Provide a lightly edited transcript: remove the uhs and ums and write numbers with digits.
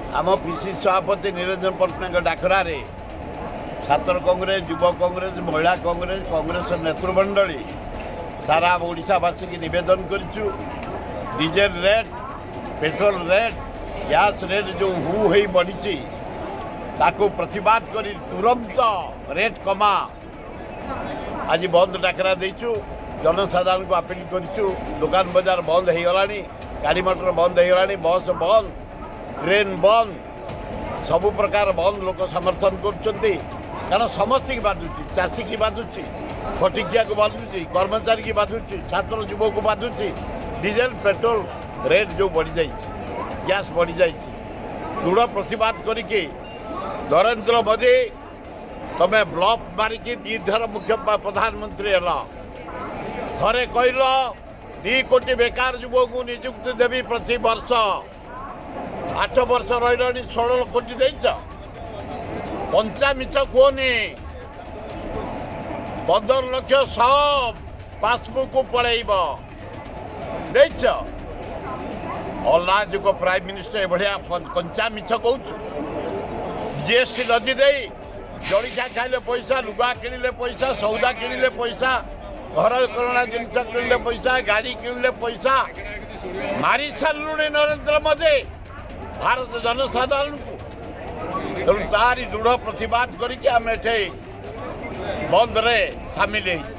आम पीसी सभापति निरंजन पट्टनायक डाकरारे छात्र कांग्रेस युवा कांग्रेस महिला कांग्रेस कांग्रेस नेतृमंडली सारा ओडिशावासी की निवेदन करूँ diesel rate petrol rate gas rate जो हु हो बढ़ी ताको प्रतिवाद करी तुरंत रेट कमा आज बंद डाकरा देचु जनसाधारण को अपील करूँ दुकान बजार बंद हो गला गाड़ी मोटर बंद हो गला बस बंद ट्रेन बंद सबु प्रकार बंद लोक समर्थन कर कारण समस्त की बाधुची चाषी की बाधुची फटिकिया को बाधुची कर्मचारी की बाधुची छात्र युवक को बाधुची डीजेल पेट्रोल रेट जो बढ़ी जाइए गैस बढ़ी जाइए दृढ़ प्रतिवाद करके नरेंद्र मोदी तमें ब्लफ मारिकी दीथर मुख्य प्रधानमंत्री है थे कहल 2 कोटी बेकार युवक को नियुक्ति देवी प्रति वर्ष 8 वर्ष रही 16 कोटी देच पंचा मिछ कहनी 15 लाख सब पासबुक को पलैब देच अल्लाह जो प्राइम मिनिस्टर बढ़िया कंचा मिछ कह जीएसटी लदी दे जलिखा खाइले पैसा लुगा किणिले पैसा सौदा किणिले पैसा घर करणा जिनस किणिले पैसा गाड़ी किणिले पैसा मारी सारूनी नरेंद्र मोदी भारत जनसाधारण को तेणु तारी दृढ़ प्रतिवाद करके आम बंद रे सामिल